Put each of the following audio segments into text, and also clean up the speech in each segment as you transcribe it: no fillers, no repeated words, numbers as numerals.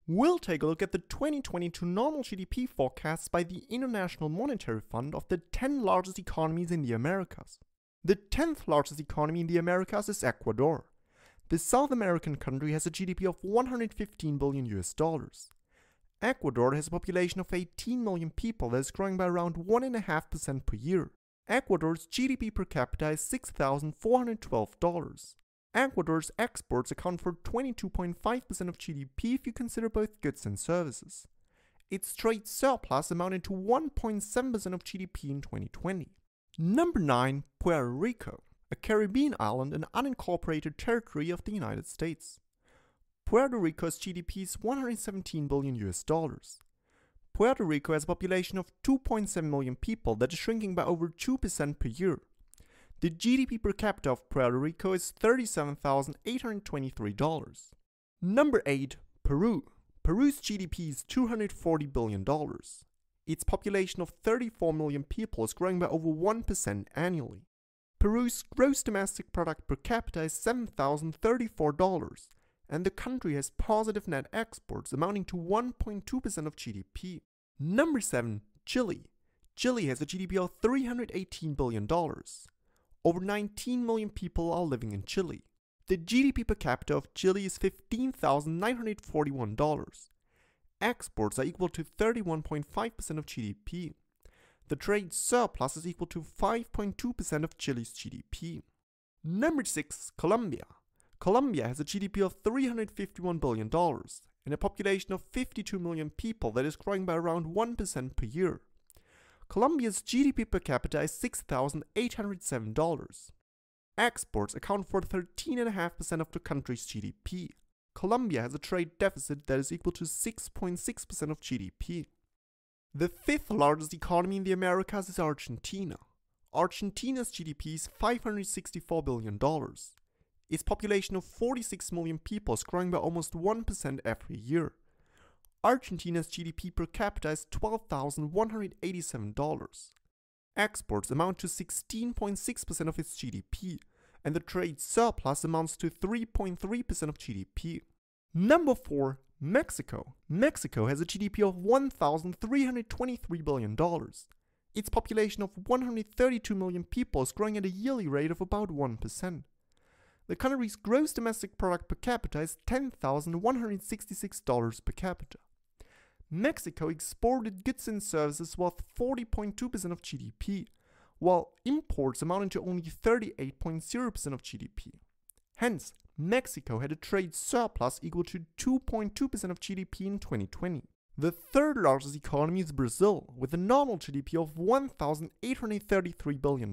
We'll take a look at the 2022 normal GDP forecasts by the International Monetary Fund of the 10 largest economies in the Americas. The 10th largest economy in the Americas is Ecuador. The South American country has a GDP of $115 billion. Ecuador has a population of 18 million people that is growing by around 1.5% per year. Ecuador's GDP per capita is $6,412. Ecuador's exports account for 22.5% of GDP if you consider both goods and services. Its trade surplus amounted to 1.7% of GDP in 2020. Number 9. Puerto Rico, a Caribbean island and unincorporated territory of the United States. Puerto Rico's GDP is $117 billion. Puerto Rico has a population of 2.7 million people that is shrinking by over 2% per year. The GDP per capita of Puerto Rico is $37,823. Number 8. Peru. Peru's GDP is $240 billion. Its population of 34 million people is growing by over 1% annually. Peru's gross domestic product per capita is $7,034, and the country has positive net exports amounting to 1.2% of GDP. Number 7. Chile. Chile has a GDP of $318 billion. Over 19 million people are living in Chile. The GDP per capita of Chile is $15,941. Exports are equal to 31.5% of GDP. The trade surplus is equal to 5.2% of Chile's GDP. Number 6. Colombia. Colombia has a GDP of $351 billion and a population of 52 million people that is growing by around 1% per year. Colombia's GDP per capita is $6,807. Exports account for 13.5% of the country's GDP. Colombia has a trade deficit that is equal to 6.6% of GDP. The 5th largest economy in the Americas is Argentina. Argentina's GDP is $564 billion. Its population of 46 million people is growing by almost 1% every year. Argentina's GDP per capita is $12,187. Exports amount to 16.6% of its GDP, and the trade surplus amounts to 3.3% of GDP. Number 4. Mexico. Mexico has a GDP of $1,323 billion. Its population of 132 million people is growing at a yearly rate of about 1%. The country's gross domestic product per capita is $10,166 per capita. Mexico exported goods and services worth 40.2% of GDP, while imports amounted to only 38.0% of GDP. Hence, Mexico had a trade surplus equal to 2.2% of GDP in 2020. The 3rd largest economy is Brazil, with a nominal GDP of $1,833 billion.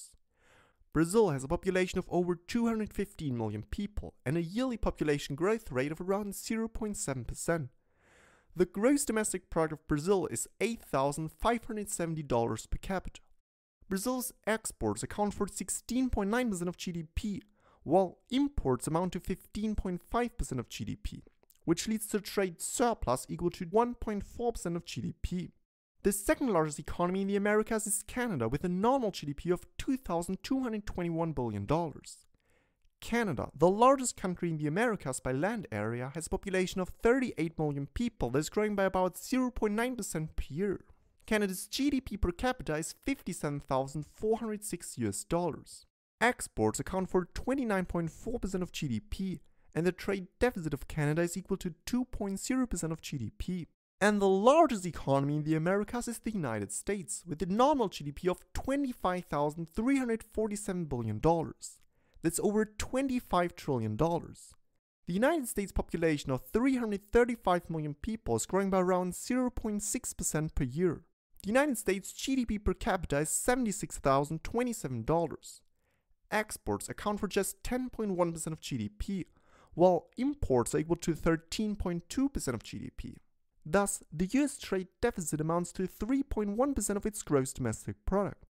Brazil has a population of over 215 million people and a yearly population growth rate of around 0.7%. The gross domestic product of Brazil is $8,570 per capita. Brazil's exports account for 16.9% of GDP, while imports amount to 15.5% of GDP, which leads to a trade surplus equal to 1.4% of GDP. The 2nd largest economy in the Americas is Canada, with a nominal GDP of $2,221 billion. Canada, the largest country in the Americas by land area, has a population of 38 million people that is growing by about 0.9% per year. Canada's GDP per capita is $57,406. Exports account for 29.4% of GDP, and the trade deficit of Canada is equal to 2.0% of GDP. And the largest economy in the Americas is the United States, with a nominal GDP of $25,347 billion. That's over $25 trillion. The United States population of 335 million people is growing by around 0.6% per year. The United States GDP per capita is $76,027. Exports account for just 10.1% of GDP, while imports are equal to 13.2% of GDP. Thus, the US trade deficit amounts to 3.1% of its gross domestic product.